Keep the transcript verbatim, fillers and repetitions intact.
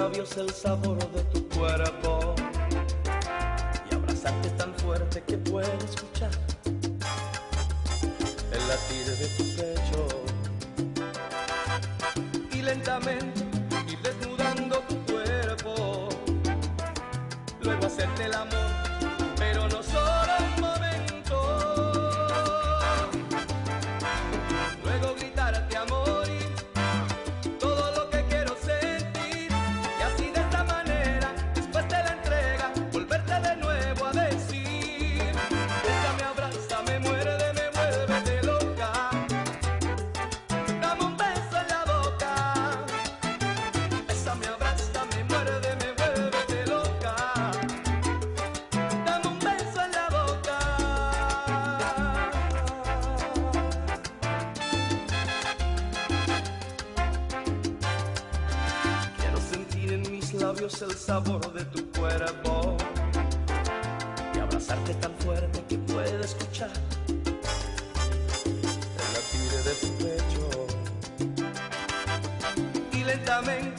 labios el sabor de tu cuerpo y abrazarte tan fuerte que puedo escuchar el latir de tu pecho y lentamente ir desnudando tu cuerpo, luego hacerte el amor, pero no solo un momento, luego gritarte amor y todo lo que quiero sentir, y así de esta manera, después de la entrega, volverte de nuevo a decir: bésame, abrázame, muérdeme, vuélvete loca, dame un beso en la boca, bésame, abrázame, muérdeme, vuélvete loca, dame un beso en la boca. Quiero sentir en mis labios el sabor de tu cuerpo y abrazarte tan fuerte que pueda escuchar el latir de tu pecho y lentamente